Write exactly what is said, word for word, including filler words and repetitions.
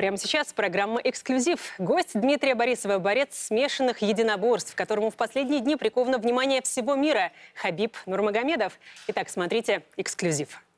Прямо сейчас программа «Эксклюзив». Гость Дмитрия Борисова – борец смешанных единоборств, которому в последние дни приковано внимание всего мира – Хабиб Нурмагомедов. Итак, смотрите «Эксклюзив».